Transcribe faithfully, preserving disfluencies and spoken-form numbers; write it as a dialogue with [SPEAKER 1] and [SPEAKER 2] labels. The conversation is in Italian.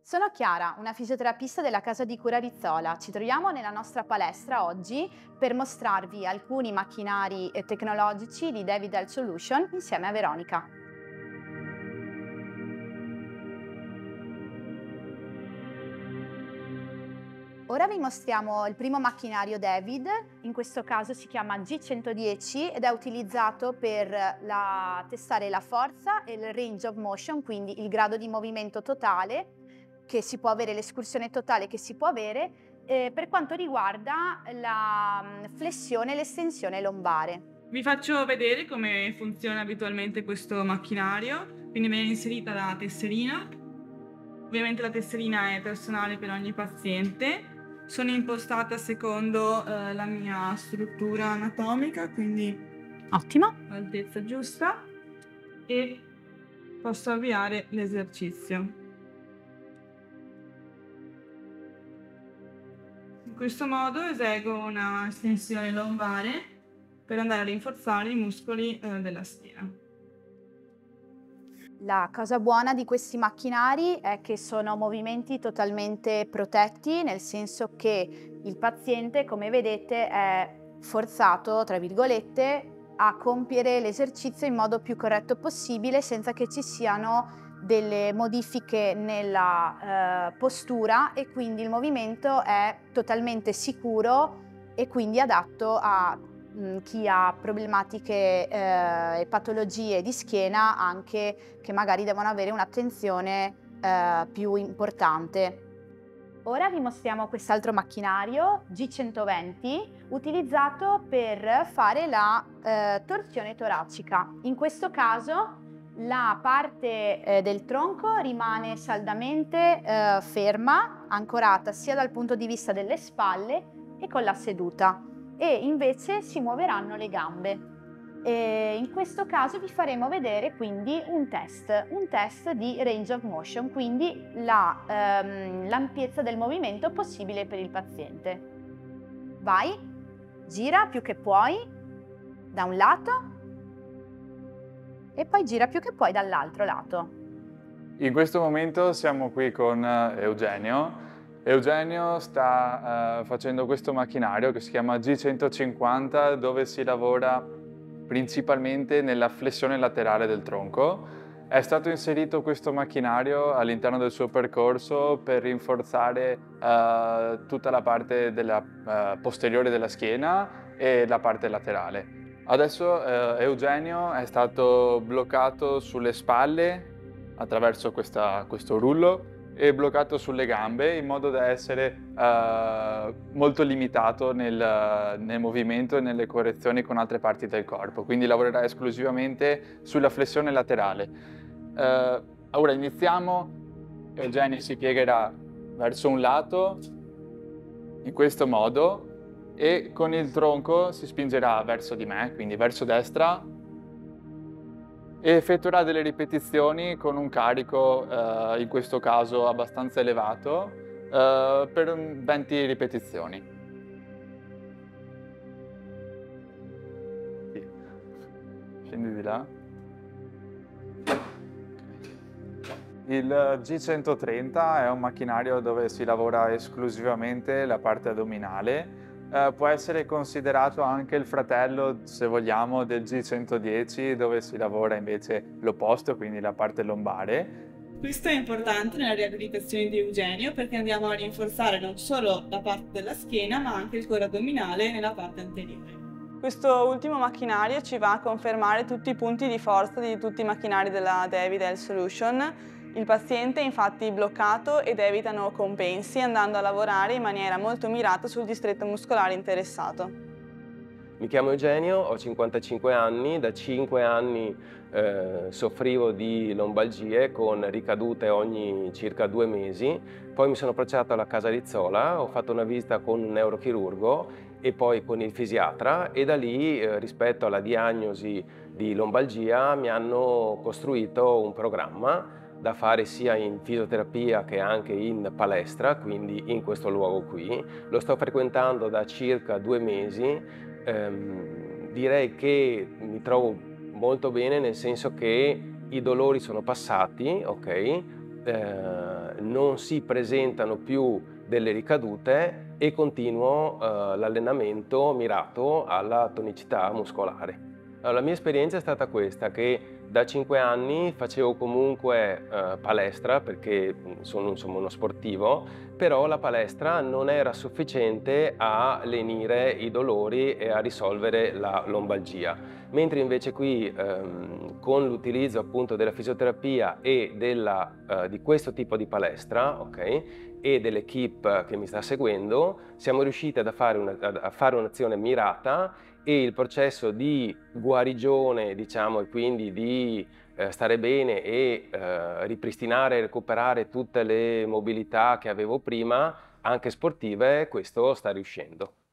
[SPEAKER 1] Sono Chiara, una fisioterapista della casa di cura Rizzola. Ci troviamo nella nostra palestra oggi per mostrarvi alcuni macchinari eh, tecnologici di David Health Solution insieme a Veronica. Ora vi mostriamo il primo macchinario David, in questo caso si chiama G centodieci ed è utilizzato per la- testare la forza e il range of motion, quindi il grado di movimento totale che si può avere, l'escursione totale che si può avere eh, per quanto riguarda la mm, flessione e l'estensione lombare.
[SPEAKER 2] Vi faccio vedere come funziona abitualmente questo macchinario. Quindi viene inserita la tesserina. Ovviamente la tesserina è personale per ogni paziente. Sono impostata secondo eh, la mia struttura anatomica, quindi
[SPEAKER 1] Ottimo.
[SPEAKER 2] l'altezza giusta, e posso avviare l'esercizio. In questo modo eseguo una estensione lombare per andare a rinforzare i muscoli eh, della schiena.
[SPEAKER 1] La cosa buona di questi macchinari è che sono movimenti totalmente protetti, nel senso che il paziente, come vedete, è forzato, tra virgolette, a compiere l'esercizio in modo più corretto possibile senza che ci siano delle modifiche nella eh, postura, e quindi il movimento è totalmente sicuro e quindi adatto a mh, chi ha problematiche eh, e patologie di schiena, anche che magari devono avere un'attenzione eh, più importante. Ora vi mostriamo quest'altro macchinario G centoventi utilizzato per fare la eh, torsione toracica. In questo caso la parte eh, del tronco rimane saldamente eh, ferma, ancorata sia dal punto di vista delle spalle che con la seduta, e invece si muoveranno le gambe. E in questo caso vi faremo vedere quindi un test, un test di range of motion, quindi la, ehm, l'ampiezza del movimento possibile per il paziente. Vai, gira più che puoi da un lato e poi gira più che puoi dall'altro lato.
[SPEAKER 3] In questo momento siamo qui con eh, Eugenio. Eugenio sta uh, facendo questo macchinario che si chiama G centocinquanta, dove si lavora principalmente nella flessione laterale del tronco. È stato inserito questo macchinario all'interno del suo percorso per rinforzare uh, tutta la parte della, uh, posteriore della schiena e la parte laterale. Adesso uh, Eugenio è stato bloccato sulle spalle attraverso questa, questo rullo e bloccato sulle gambe in modo da essere uh, molto limitato nel, nel movimento e nelle correzioni con altre parti del corpo, quindi lavorerà esclusivamente sulla flessione laterale. Uh, ora iniziamo. Eugenio si piegherà verso un lato in questo modo e con il tronco si spingerà verso di me, quindi verso destra, e effettuerà delle ripetizioni con un carico, eh, in questo caso abbastanza elevato, eh, per venti ripetizioni. Sì. Scendi di là. Il G centotrenta è un macchinario dove si lavora esclusivamente la parte addominale. Uh, può essere considerato anche il fratello, se vogliamo, del G centodieci, dove si lavora invece l'opposto, quindi la parte lombare.
[SPEAKER 2] Questo è importante nella riabilitazione di Eugenio perché andiamo a rinforzare non solo la parte della schiena ma anche il cuore addominale nella parte anteriore.
[SPEAKER 4] Questo ultimo macchinario ci va a confermare tutti i punti di forza di tutti i macchinari della David Health Solution. Il paziente è infatti bloccato ed evitano compensi, andando a lavorare in maniera molto mirata sul distretto muscolare interessato.
[SPEAKER 5] Mi chiamo Eugenio, ho cinquantacinque anni, da cinque anni eh, soffrivo di lombalgie con ricadute ogni circa due mesi. Poi mi sono approcciato alla casa Rizzola, ho fatto una visita con un neurochirurgo e poi con il fisiatra, e da lì eh, rispetto alla diagnosi di lombalgia mi hanno costruito un programma da fare sia in fisioterapia che anche in palestra, quindi in questo luogo qui. Lo sto frequentando da circa due mesi. Ehm, direi che mi trovo molto bene, nel senso che i dolori sono passati, ok? eh, non si presentano più delle ricadute e continuo eh, l'allenamento mirato alla tonicità muscolare. Allora, la mia esperienza è stata questa, che da cinque anni facevo comunque eh, palestra, perché sono insomma uno sportivo, però la palestra non era sufficiente a lenire i dolori e a risolvere la lombalgia. Mentre invece qui ehm, con l'utilizzo appunto della fisioterapia e della, eh, di questo tipo di palestra, ok, e dell'equipe che mi sta seguendo, siamo riusciti a fare, una, a fare un'azione mirata e il processo di guarigione, diciamo, e quindi di eh, stare bene e eh, ripristinare e recuperare tutte le mobilità che avevo prima, anche sportive, questo sta riuscendo.